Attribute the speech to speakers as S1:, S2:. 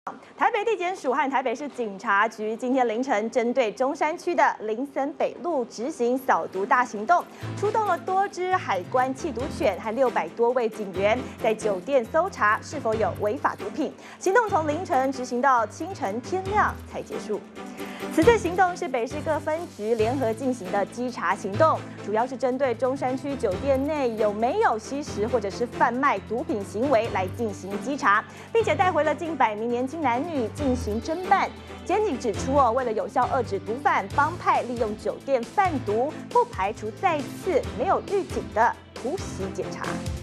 S1: 台北地检署和台北市警察局今天凌晨针对中山区的林森北路执行扫毒大行动，出动了多支海关缉毒犬和600多位警员，在酒店搜查是否有违法毒品。行动从凌晨执行到清晨天亮才结束。此次行动是北市各分局联合进行的稽查行动，主要是针对中山区酒店内有没有吸食或者是贩卖毒品行为来进行稽查，并且带回了近100名年轻男女进行侦办。检警指出为了有效遏制毒贩帮派利用酒店贩毒，不排除再次没有预警的突袭检查。